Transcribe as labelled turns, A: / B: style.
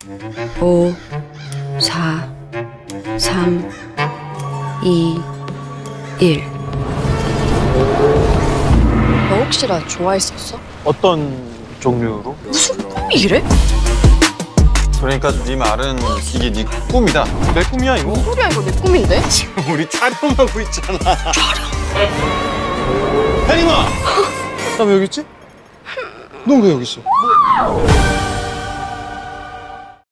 A: 5, 4, 3, 2, 1. 너 혹시 나 좋아했었어?
B: 어떤 종류로?
A: 무슨 꿈이 이래?
C: 그러니까 네 말은 이게 네 꿈이다.
B: 내 꿈이야 이거?
A: 무슨 소리야, 이거 내 꿈인데?
C: 지금 우리 촬영하고 있잖아.
B: 혜림아! 나 왜 여기 있지? 넌 왜 여기 있어?